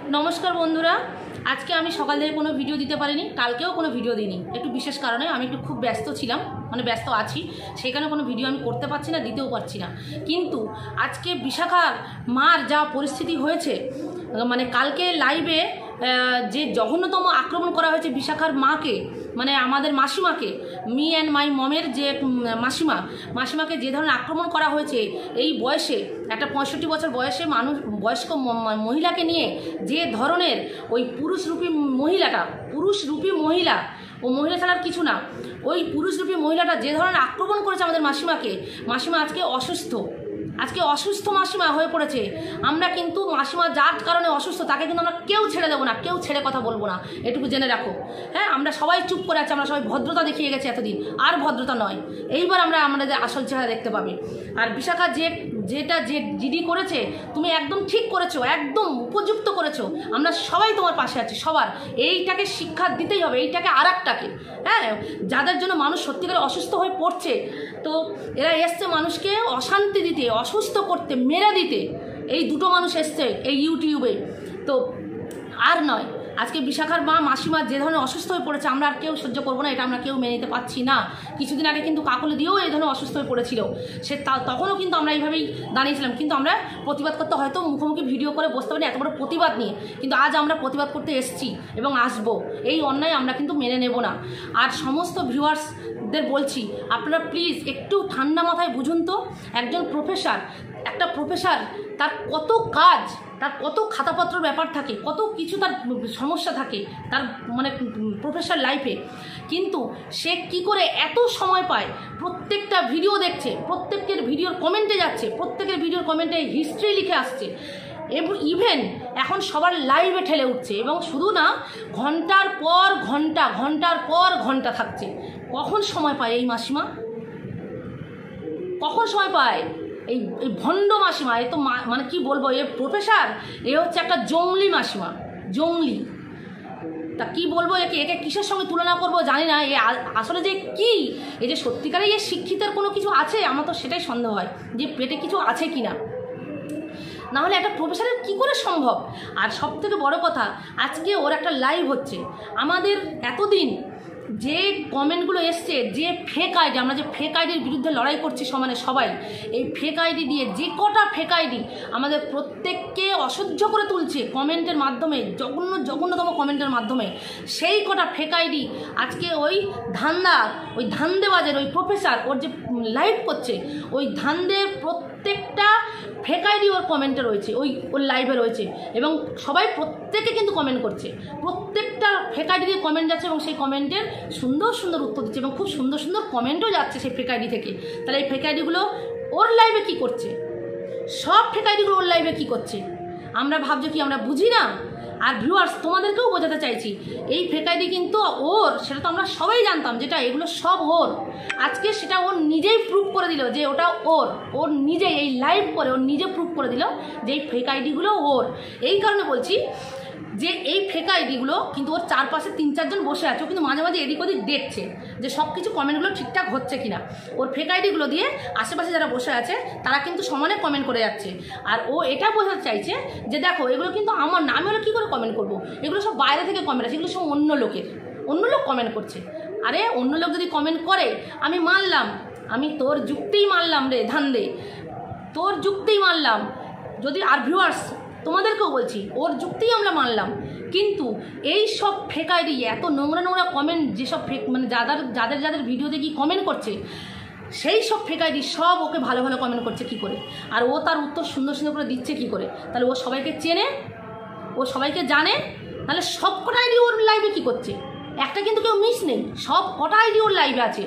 নমস্কার বন্ধুরা, আজকে আমি সকাল থেকে কোনো ভিডিও দিতে পারিনি, কালকেও কোনো ভিডিও দিইনি। একটু বিশেষ কারণে আমি একটু খুব ব্যস্ত ছিলাম, মানে ব্যস্ত আছি, সেখানে কোনো ভিডিও আমি করতে পারছি না, দিতেও পারছি না। কিন্তু আজকে বিশাখার মার যা পরিস্থিতি হয়েছে, মানে কালকে লাইভে যে জঘন্যতম আক্রমণ করা হয়েছে বিশাখার মাকে, মানে আমাদের মাসিমাকে, মি অ্যান্ড মাই মমের যে মাসিমাকে যে ধরনের আক্রমণ করা হয়েছে, এই বয়সে একটা 65 বছর বয়সে বয়স্ক মহিলাকে নিয়ে যে ধরনের ওই পুরুষরূপী মহিলা, ও মহিলা ছাড়ার কিছু না, ওই পুরুষরূপী মহিলাটা যে ধরনের আক্রমণ করেছে আমাদের মাসিমা আজকে অসুস্থ মাসিমা হয়ে পড়েছে। আমরা কিন্তু মাসিমা যার কারণে অসুস্থ তাকে কিন্তু আমরা কেউ ছেড়ে দেবো না, কেউ ছেড়ে কথা বলবো না, এটুকু জেনে রাখো। হ্যাঁ, আমরা সবাই চুপ করে আছি, আমরা সবাই ভদ্রতা দেখিয়ে গেছি এতদিন, আর ভদ্রতা নয়, এইবার আমরা আমাদের আসল চেহারা দেখতে পাবে। আর বিশাখা যেটা জিডি করেছে, তুমি একদম ঠিক করেছো, একদম উপযুক্ত করেছো, আমরা সবাই তোমার পাশে আছি। সবার এইটাকে শিক্ষা দিতেই হবে, এইটাকে আর একটাকে, হ্যাঁ, যাদের জন্য মানুষ সত্যিকারে অসুস্থ হয়ে পড়ছে, তো এরা এসছে মানুষকে অশান্তি দিতে, অসুস্থ করতে, মেরে দিতে। এই দুটো মানুষ এসছে এই ইউটিউবে, তো আর নয়। আজকে বিশাখার মাসিমা যে ধরনের অসুস্থ হয়ে পড়েছে, আমরা আর কেউ সহ্য করবো না, এটা আমরা কেউ মেনে নিতে পারছি না। কিছুদিন আগে কিন্তু কাকলে দিয়েও এই ধরনের অসুস্থ হয়ে পড়েছিল, তখনও কিন্তু আমরা এইভাবেই দাঁড়িয়েছিলাম, কিন্তু আমরা প্রতিবাদ করতে হয়তো মুখোমুখি ভিডিও করে বসতে পারি এত বড় প্রতিবাদ নিয়ে, কিন্তু আজ আমরা প্রতিবাদ করতে এসেছি এবং আসবো। এই অন্যায় আমরা কিন্তু মেনে নেব না। আর সমস্ত ভিউয়ার্সদের বলছি, আপনারা প্লিজ একটু ঠান্ডা মাথায় বুঝুন তো, একটা প্রফেসর তার কত কাজ, তার কত খাতাপত্র ব্যাপার থাকে, কত কিছু তার সমস্যা থাকে তার মানে প্রফেসর লাইফে, কিন্তু সে কি করে এত সময় পায়? প্রত্যেকটা ভিডিও দেখছে, প্রত্যেকের ভিডিওর কমেন্টে যাচ্ছে, প্রত্যেকের ভিডিওর কমেন্টে হিস্ট্রি লিখে আসছে, এবং ইভেন এখন সবার লাইভে ঠেলে উঠছে, এবং শুধু না, ঘন্টার পর ঘন্টা থাকছে। কখন সময় পায় এই মাসিমা? কখন সময় পায় এই ভণ্ড মাসিমা? এ তো মানে কি বলবো, এ প্রফেসর, এ হচ্ছে একটা জঙ্গলি মাসিমা, জঙ্গলি। তা কি বলবো, একে কিসের সঙ্গে তুলনা করবো জানি না। এ আসলে যে কি, এই যে সত্যিকারেই এ শিক্ষিতের কোনো কিছু আছে, আমার তো সেটাই সন্দেহ হয় যে পেটে কিছু আছে কি না, নাহলে একটা প্রফেসরের কী করে সম্ভব? আর সবথেকে বড় কথা, আজকে ওর একটা লাইভ হচ্ছে। আমাদের এতদিন যে কমেন্টগুলো এসছে, যে ফেক আইডি, আমরা যে ফেক আইডির বিরুদ্ধে লড়াই করছি সবাই, এই ফেক আইডি দিয়ে যে কটা ফেক আইডি আমাদের প্রত্যেককে অসহ্য করে তুলছে কমেন্টের মাধ্যমে, জঘন্যতম কমেন্টের মাধ্যমে, সেই কটা ফেক আইডি আজকে ওই ধান্দেবাজের ওই প্রফেসর, ওর যে লাইভ করছে, ওই ধান্দের প্রত্যেকটা ফেক আইডি ওর কমেন্টে রয়েছে, ওর লাইভে রয়েছে, এবং প্রত্যেকে কিন্তু কমেন্ট করছে, প্রত্যেকটা ফেক আইডি দিয়ে কমেন্ট যাচ্ছে, এবং সেই কমেন্টের সুন্দর উত্তর দিচ্ছে, এবং খুব সুন্দর কমেন্টও যাচ্ছে সেই ফেক আইডি থেকে। তাহলে এই ফেক আইডিগুলো ওর লাইভে কী করছে? সব ফেক আইডিগুলো ওর লাইভে কী করছে? আমরা ভাবছি কি আমরা বুঝি না? আর ভিউয়ার্স, তোমাদেরকেও বোঝাতে চাইছি, এই ফেক আইডি কিন্তু ওর, সেটা তো আমরা সবাই জানতাম, যেটা এগুলো সব ওর। আজকে সেটা ওর নিজেই প্রুভ করে দিল যে ওটা ওর নিজেই এই লাইভ করে ওর নিজে প্রুভ করে দিল যে এই ফেক আইডিগুলো ওর। এই কারণে বলছি যে এই ফেক আইডিগুলো কিন্তু ওর চারপাশে 3-4 জন বসে আছে, ও কিন্তু মাঝে মাঝে এদিক ওদিক দেখছে যে সব কিছু কমেন্টগুলো ঠিকঠাক হচ্ছে কিনা। ওর ফেক আইডিগুলো দিয়ে আশেপাশে যারা বসে আছে তারা কিন্তু সমানে কমেন্ট করে যাচ্ছে, আর ও এটা বোঝাতে চাইছে যে দেখো, এগুলো কিন্তু আমার না, আমি হলে কী করে কমেন্ট করবো? এগুলো সব বাইরে থেকে কমেন্ট আছে, এগুলো সব অন্য লোক কমেন্ট করছে। আরে অন্য লোক যদি কমেন্ট করে, আমি মানলাম, আমি তোর যুক্তিই মানলাম রে ধান্দে, তোর যুক্তিই মানলাম। যদি আর ভিউয়ার্স, তোমাদেরকেও বলছি, ওর যুক্তিই আমরা মানলাম, কিন্তু এই সব ফেক আইডি, এত নোংরা কমেন্ট, যেসব ফেক, মানে যাদের ভিডিওতে কি কমেন্ট করছে, সেই সব ফেক আইডি সব ওকে ভালো কমেন্ট করছে কি করে, আর ও তার উত্তর সুন্দর করে দিচ্ছে কি করে? তাহলে ও সবাইকে চেনে, ও সবাইকে জানে, তাহলে সব কটা আইডি ওর লাইভে কী করছে? একটা কিন্তু কেউ মিস নেই, সব কটা আইডি ওর লাইভে আছে।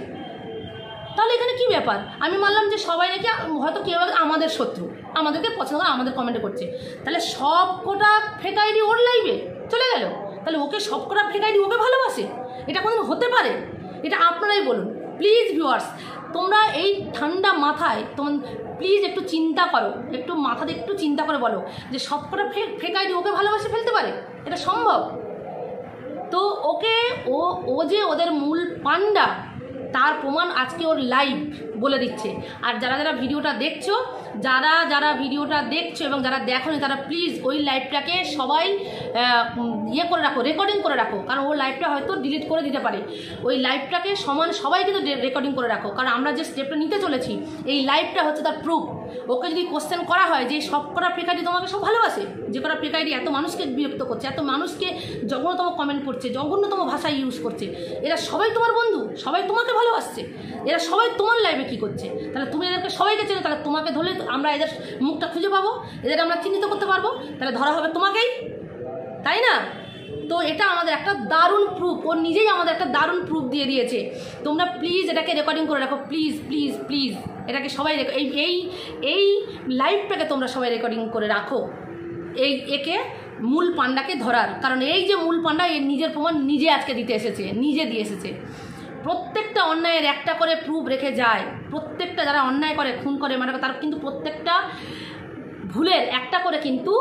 তাহলে এখানে কি ব্যাপার? আমি মানলাম যে সবাই নাকি হয়তো কেউ আমাদের শত্রু, আমাদেরকে পছন্দ করে, আমাদের কমেন্টে করছে, তাহলে সব কটা ফেক আইডি ওর লাইভে চলে গেল, তাহলে ওকে সব কটা ফেক আইডি ওকে ভালোবাসে? এটা কোনোদিন হতে পারে? এটা আপনারাই বলুন প্লিজ ভিউয়ার্স। তোমরা এই ঠান্ডা মাথায় প্লিজ একটু চিন্তা করো, একটু মাথাতে একটু চিন্তা করে বলো যে সব কটা ফেক আইডি ওকে ভালোবাসে ফেলতে পারে? এটা সম্ভব? তো ও যে ওদের মূল পান্ডা, তার প্রমাণ আজকে ওর লাইভ বলে দিচ্ছে। আর যারা যারা ভিডিওটা দেখছো, যারা ভিডিওটা দেখছো এবং যারা দেখোনি তারা প্লিজ ওই লাইভটাকে সবাই ইয়ে করে রাখো, রেকর্ডিং করে রাখো, কারণ ওর লাইভটা হয়তো ডিলিট করে দিতে পারে। ওই লাইভটাকে সবাই কিন্তু রেকর্ডিং করে রাখো, কারণ আমরা যে স্টেপটা নিতে চলেছি এই লাইভটা হচ্ছে তার প্রুফ। ওকে যদি কোশ্চেন করা হয় যে সব কটা ফেক আইডি তোমাকে সব ভালোবাসে, যে কটা ফেক আইডি এত মানুষকে বিরক্ত করছে, এত মানুষকে জঘন্যতম কমেন্ট করছে, জঘন্যতম ভাষা ইউজ করছে, এরা সবাই তোমার বন্ধু, সবাই তোমাকে ভালোবাসছে, এরা সবাই তোমার লাইভে কী করছে? তাহলে তুমি এদেরকে সবাইকে চেনো, তাহলে তোমাকে ধরলে আমরা এদের মুখটা খুঁজে পাবো, এদের আমরা চিহ্নিত করতে পারবো, তাহলে ধরা হবে তোমাকেই, তাই না? তো এটা আমাদের একটা দারুণ প্রুফ, ও নিজেই আমাদের একটা দারুণ প্রুফ দিয়ে দিয়েছে। তোমরা প্লিজ এটাকে রেকর্ডিং করে রাখো, প্লিজ প্লিজ প্লিজ এটাকে সবাই এই লাইভটাকে তোমরা সবাই রেকর্ডিং করে রাখো, একে মূল পান্ডাকে ধরার। কারণ এই যে মূল পান্ডা, এর নিজের প্রমাণ নিজে আজকে দিতে এসেছে, নিজে দিয়ে এসেছে। প্রত্যেকটা অন্যায়ের একটা করে প্রুফ রেখে যায়, প্রত্যেকটা যারা অন্যায় করে, খুন করে, মানে তার কিন্তু প্রত্যেকটা ভুলের একটা করে কিন্তু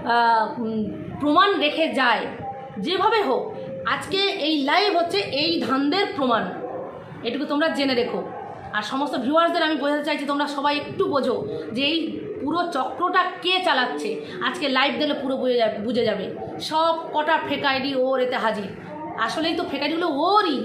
প্রমাণ রেখে যায়, যেভাবে হোক। আজকে এই লাইভ হচ্ছে এই ধান্দের প্রমাণ, এটুকু তোমরা জেনে রেখো। আর সমস্ত ভিউয়ার্সদের আমি বোঝাতে চাইছি, তোমরা সবাই একটু বোঝো যে এই পুরো চক্রটা কে চালাচ্ছে। আজকে লাইভ দিলে পুরো বুঝে যাবে, সব কটা ফেক আইডি ওর এতে হাজির। আসলেই তো ফেক আইডিগুলো ওরই,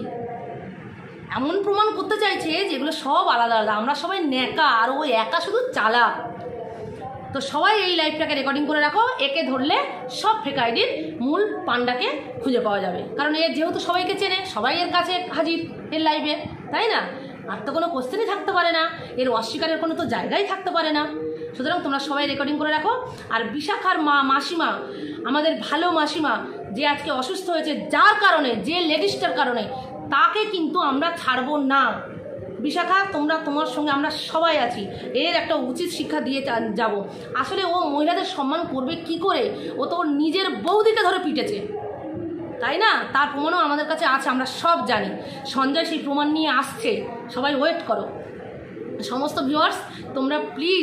এমন প্রমাণ করতে চাইছে যেগুলো সব আলাদা আলাদা। আমরা সবাই ন্যাকা, আর ও একা শুধু চালাক। তো সবাই এই লাইভটাকে রেকর্ডিং করে রাখো, একে ধরলে সব ফেক আইডির মূল পান্ডাকে খুঁজে পাওয়া যাবে। কারণ এর যেহেতু সবাইকে চেনে, সবাই এর কাছে হাজির এর লাইভে, তাই না? আর তো কোনো কোশ্চেনই থাকতে পারে না, এর অস্বীকারের কোনো তো জায়গায় থাকতে পারে না। সুতরাং তোমরা সবাই রেকর্ডিং করে রাখো। আর বিশাখার মাসিমা, আমাদের ভালো মাসিমা, যে আজকে অসুস্থ হয়েছে, যার কারণে, যে লেডিসটার কারণে, তাকে কিন্তু আমরা ছাড়বো না। বিশাখা, তোমার সঙ্গে আমরা সবাই আছি, এর একটা উচিত শিক্ষা দিয়ে যাব। আসলে ও মহিলাদের সম্মান করবে কি করে? ও তো ওর নিজের বৌদিকে ধরে পিটেছে, তাই না? তার প্রমাণও আমাদের কাছে আছে, আমরা সব জানি। সঞ্জয় সেই প্রমাণ নিয়ে আসছে, সবাই ওয়েট করো। সমস্ত ভিউয়ার্স তোমরা প্লিজ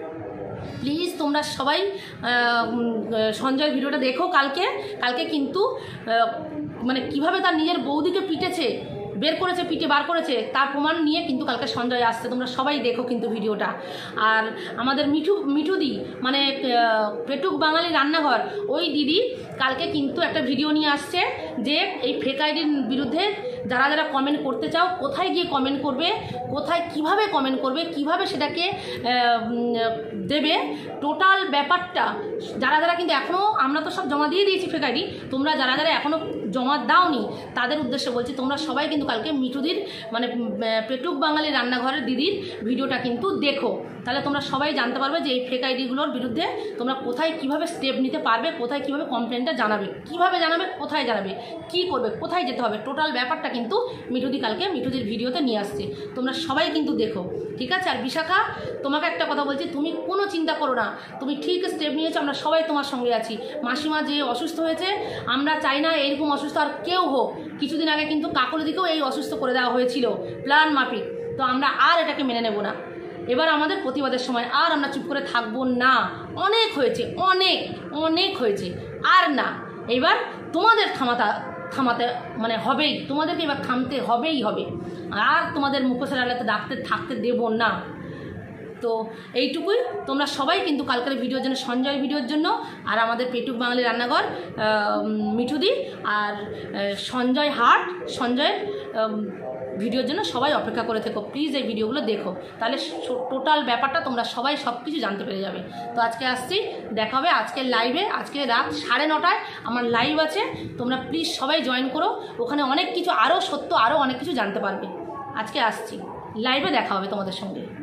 তোমরা সবাই সঞ্জয়ের ভিডিওটা দেখো। কালকে কিন্তু মানে কিভাবে তার নিজের বৌদিকে পিটেছে, বের করেছে, পিঠে বার করেছে, তার প্রমাণ নিয়ে কিন্তু কালকে সঞ্জয় আসছে। তোমরা সবাই দেখো কিন্তু ভিডিওটা। আর আমাদের মিঠুদি, মানে পেটুক বাঙালি রান্নাঘর, ওই দিদি কালকে কিন্তু একটা ভিডিও নিয়ে আসছে যে এই ফেক আইডির বিরুদ্ধে যারা যারা কমেন্ট করতে চাও, কোথায় গিয়ে কমেন্ট করবে, কোথায় কিভাবে কমেন্ট করবে, কিভাবে সেটাকে দেবে, টোটাল ব্যাপারটা। যারা কিন্তু এখনও, আমরা তো সব জমা দিয়ে দিয়েছি ফেক আইডি, তোমরা যারা এখনও জমা দাওনি তাদের উদ্দেশ্যে বলছি, তোমরা সবাই কিন্তু কালকে মিঠুদির, মানে পেটুক বাঙালি রান্নাঘরের দিদির ভিডিওটা কিন্তু দেখো। তাহলে তোমরা সবাই জানতে পারবে যে এই ফেক আইডিগুলোর বিরুদ্ধে তোমরা কোথায় কিভাবে স্টেপ নিতে পারবে, কোথায় কিভাবে কমপ্লেনটা জানাবে, কিভাবে জানাবে, কোথায় জানাবে, কি করবে, কোথায় যেতে হবে, টোটাল ব্যাপারটা কিন্তু মিঠুদি কালকে মিঠুদির ভিডিওতে নিয়ে আসছে। তোমরা সবাই কিন্তু দেখো, ঠিক আছে? আর বিশাখা, তোমাকে একটা কথা বলছি, তুমি কোনো চিন্তা করো না, তুমি ঠিক স্টেপ নিয়েছো, আমরা সবাই তোমার সঙ্গে আছি। মাসিমা যে অসুস্থ হয়েছে, আমরা চাই না এরকম অসুস্থ আর কেউ হোক। কিছুদিন আগে কিন্তু কাকলিদিকেও এই অসুস্থ করে দেওয়া হয়েছিল প্ল্যান মাফিক। তো আমরা আর এটাকে মেনে নেব না। এবার আমাদের প্রতিবাদের সময়, আর আমরা চুপ করে থাকবো না। অনেক হয়েছে, অনেক হয়েছে, আর না। এবার তোমাদের থামাতে মানে হবেই, তোমাদেরকে এবার থামতে হবে। আর তোমাদের মুখোশের আড়ালে থাকতে দেব না। তো এইটুকুই। তোমরা সবাই কিন্তু কালকের ভিডিওর জন্য, সঞ্জয় ভিডিওর জন্য, আর আমাদের পেটুক বাঙালি রান্নাঘর মিঠুদি আর সঞ্জয়ের ভিডিওর জন্য সবাই অপেক্ষা করে থেকো। প্লিজ এই ভিডিওগুলো দেখো, তাহলে টোটাল ব্যাপারটা তোমরা সবাই সব কিছু জানতে পেরে যাবে। তো আজকে আসছি, দেখা হবে আজকের লাইভে। আজকে রাত 9:30 আমার লাইভ আছে, তোমরা প্লিজ সবাই জয়েন করো। ওখানে অনেক কিছু, আরও সত্য, আরও অনেক কিছু জানতে পারবে। আজকে আসছি, লাইভে দেখা হবে তোমাদের সঙ্গে।